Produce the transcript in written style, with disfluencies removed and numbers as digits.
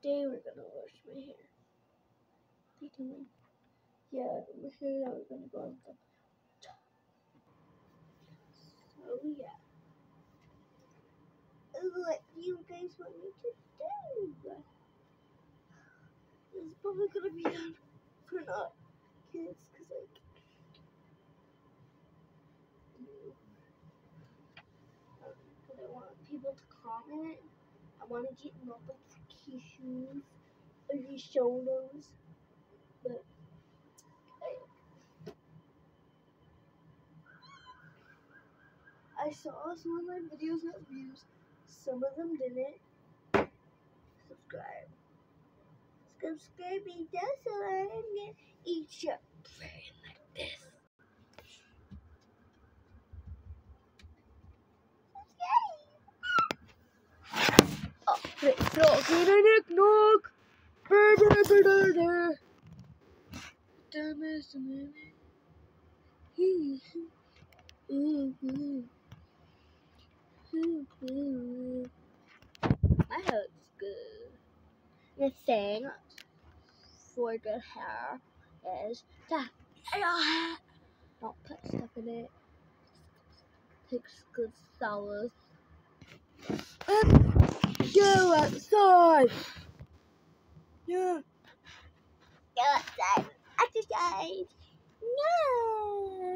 Today we're gonna wash my hair. They told me, yeah, my hair that was gonna go on the top. So yeah. What do you guys want me to do? This is probably gonna be done for not kids, cause like cause I want people to comment. I want to get Muppets kisses or these shoulders, but I saw some of my videos got views. Some of them didn't. Subscribe. Subscribe me just so I can eat your brain like this. Oh, wait, no, get a nick knock. My hair looks good. The thing for good hair is that don't put stuff in it. Takes good showers. Go outside. Yeah. Go outside. Exercise. No.